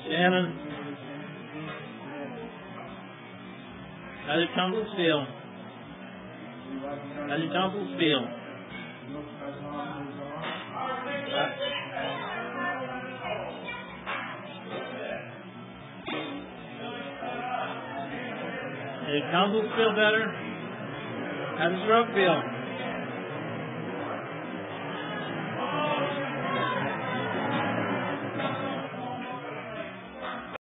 Shannon. How do tonsils feel? How do tonsils feel? Do tonsils feel better? How does throat feel?